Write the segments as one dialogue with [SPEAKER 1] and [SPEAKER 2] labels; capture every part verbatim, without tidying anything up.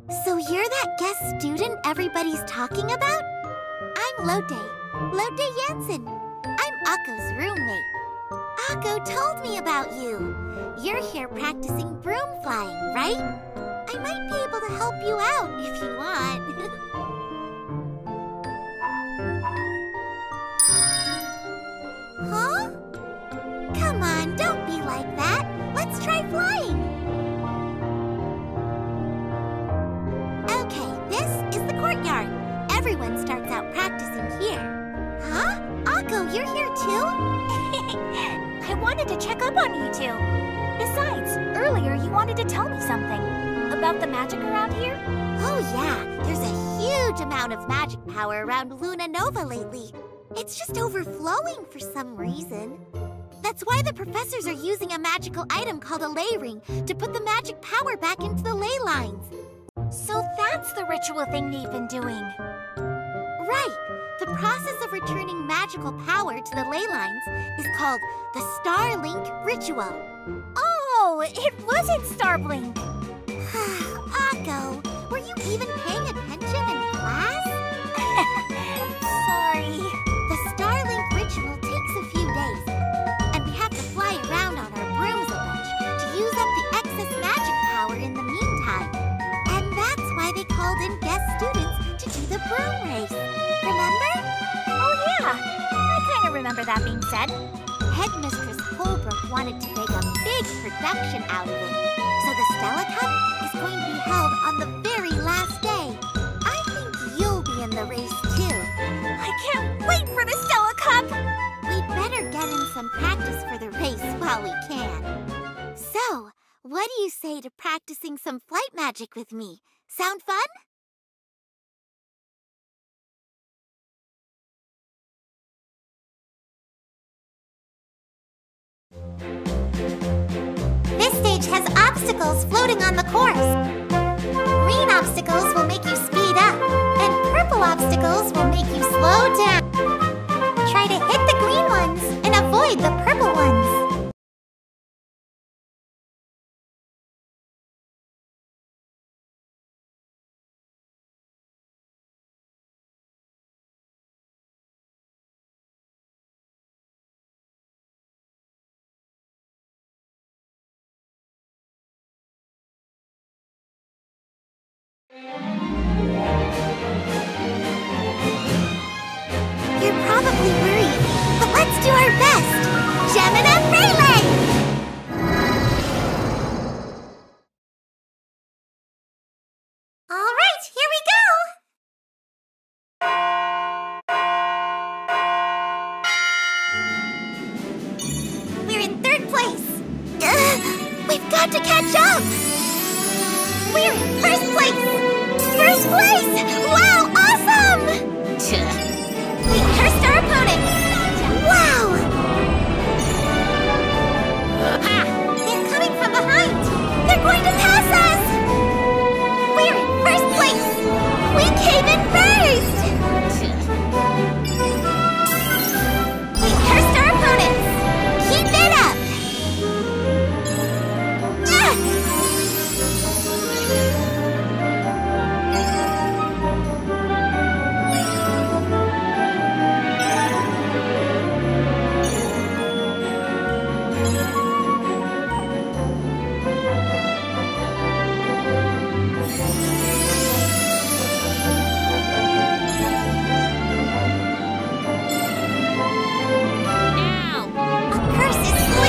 [SPEAKER 1] So you're that guest student everybody's talking about? I'm Lotte, Lotte Jansen. I'm Akko's roommate. Akko told me about you. You're here practicing broom flying, right? I might be able to help you out if you want. Huh? Come on, don't be like that. Let's try flying. Okay, this is the courtyard. Everyone starts out practicing here. Huh? Akko, you're here too?
[SPEAKER 2] I wanted to check up on you two. Besides, earlier you wanted to tell me something. About the magic around here?
[SPEAKER 1] Oh yeah, there's a huge amount of magic power around Luna Nova lately. It's just overflowing for some reason. That's why the professors are using a magical item called a ley ring to put the magic power back into the ley lines.
[SPEAKER 2] So that's the ritual thing they've been doing.
[SPEAKER 1] Right. The process of returning magical power to the ley lines is called the Starlink Ritual.
[SPEAKER 2] Oh, it wasn't Starblink.
[SPEAKER 1] Akko, were you even paying attention in class?
[SPEAKER 2] Sorry.
[SPEAKER 1] The Starlink Ritual takes a few days, and we have to fly around on our brooms a bunch to use up the excess magic power in the meantime. And that's why they called in guest students to do the broom race. Remember?
[SPEAKER 2] Oh yeah, I kind of remember that being said.
[SPEAKER 1] Headmistress Holbrook wanted to make a big production out of it, so the Stella Cup is going to be held on the very last day. I think you'll be in the race too.
[SPEAKER 2] I can't wait for the Stella Cup!
[SPEAKER 1] We'd better get in some practice for the race while we can. So, what do you say to practicing some flight magic with me? Sound fun? This stage has obstacles floating on the course. Green obstacles will make you speed up, and purple obstacles will make you slow down. Try to hit the green ones and avoid the purple ones. You're probably worried, but let's do our best! Gemina Relay! All right, here we go! We're in third place! Ugh, we've got to catch up! We're in first place! First place! Wow, awesome! We cursed our opponents! Wow! Ah! They're coming from behind! They're going to pass us! We're in first place! We came in first! We cursed our opponents! Keep it up! Ah!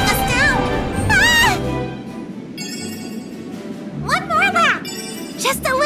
[SPEAKER 1] Just a